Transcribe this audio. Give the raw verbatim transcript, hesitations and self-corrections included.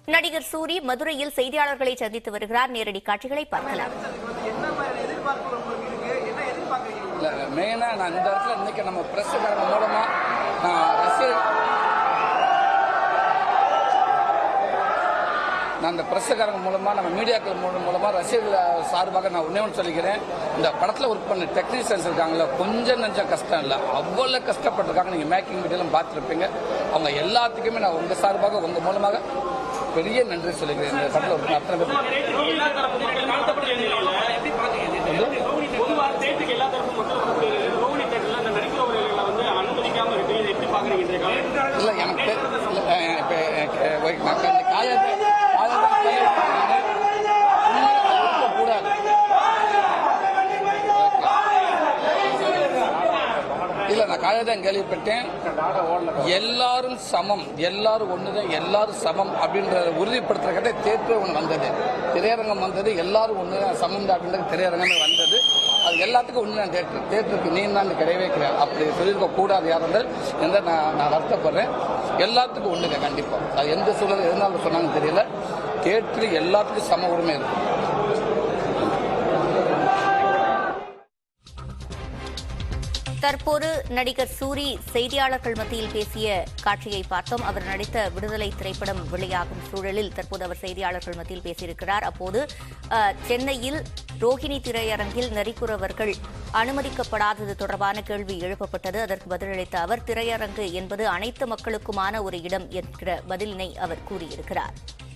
நடிகர் சூரி மதுரையில் செய்தியாளர்களை சந்தித்து வருகிறார். நேரடி காட்சிகளை பார்க்கலாம். மெயினா நான் இந்த இடத்துல இன்னைக்கு நம்ம பிரஸ்காரங்க மூலமா நான் ரசிகர் நான் இந்த பிரஸ்காரங்க மூலமா நம்ம மீடியாக்கள் மூலமா ரசிகர்கள் சார்பாக நான் ஒன்னே ஒன்று சொல்லிக்கிறேன். இந்த படத்தில் ஒர்க் பண்ண டெக்னீஷியன்ஸ் இருக்காங்களா, கொஞ்சம் நஞ்சம் கஷ்டம் இல்லை, அவ்வளோ கஷ்டப்பட்டிருக்காங்க. நீங்கள் மேக்கிங் மீடியாலும் பார்த்துருப்பீங்க. அவங்க எல்லாத்துக்குமே நான் உங்கள் சார்பாக உங்கள் மூலமாக பெரிய நன்றி சொல்லிக்கிறேன். இந்த படத்தில் ஒர்க் பண்ண அத்தனை இல்லை எனக்கு கூடாது. இல்ல நான் காயதான் கேள்விப்பட்டேன். எல்லாரும் சமம், எல்லாரும் ஒண்ணுதான், எல்லாரும் சமம் அப்படின்ற உறுதிப்படுத்துறதுக்காக தேர்தே ஒன்று வந்தது, திரையரங்கம் வந்தது. எல்லாரும் ஒண்ணுதான் சமம் அப்படின்றது திரையரங்கமே வந்தது. அது எல்லாத்துக்கும் ஒன்று தான் தேட்டர் தேட்டருக்கு நீ தான் கிடையவே கிடையாது. அப்படி சொல்லியிருக்க கூடாது யாரும் எந்த நான் நான் வருத்தப்படுறேன். எல்லாத்துக்கும் ஒண்ணுங்க கண்டிப்பா. அது எந்த சூழல் எதனால சொன்னாங்கன்னு தெரியல. தேட்டரு எல்லாத்துக்கும் சம உரிமை இருக்கு. தற்போது நடிகர் சூரி செய்தியாளர்கள் மத்தியில் பேசிய காட்சியை பார்த்தோம். அவர் நடித்த விடுதலை திரைப்படம் வெளியாகும் சூழலில் தற்போது அவர் செய்தியாளர்கள் மத்தியில் பேசியிருக்கிறார். அப்போது சென்னையில் ரோஹிணி திரையரங்கில் நரிக்குறவர்கள் அனுமதிக்கப்படாதது தொடர்பான கேள்வி எழுப்பப்பட்டது. அதற்கு பதிலளித்த அவர், திரையரங்கு என்பது அனைத்து மக்களுக்குமான ஒரு இடம் என்கிற பதிலினை அவர் கூறியிருக்கிறார்.